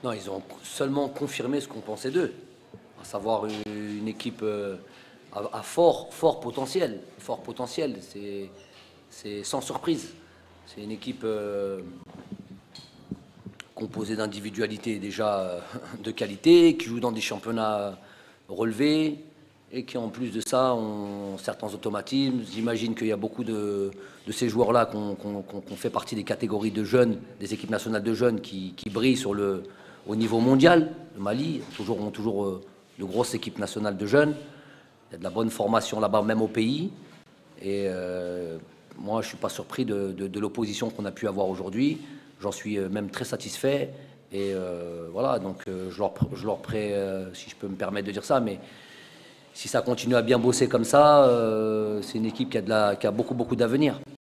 Non, ils ont seulement confirmé ce qu'on pensait d'eux, à savoir une équipe à fort potentiel. Fort potentiel, c'est sans surprise. C'est une équipe composée d'individualités déjà de qualité, qui joue dans des championnats relevés et qui en plus de ça ont certains automatismes. J'imagine qu'il y a beaucoup de ces joueurs-là qu'on fait partie des catégories de jeunes, des équipes nationales de jeunes qui brillent au niveau mondial. Le Mali ont toujours de grosses équipes nationales de jeunes. Il y a de la bonne formation là-bas, même au pays. Et moi, je ne suis pas surpris de l'opposition qu'on a pu avoir aujourd'hui. J'en suis même très satisfait. Et voilà, donc je leur prête, si je peux me permettre de dire ça, mais si ça continue à bien bosser comme ça, c'est une équipe qui a beaucoup d'avenir.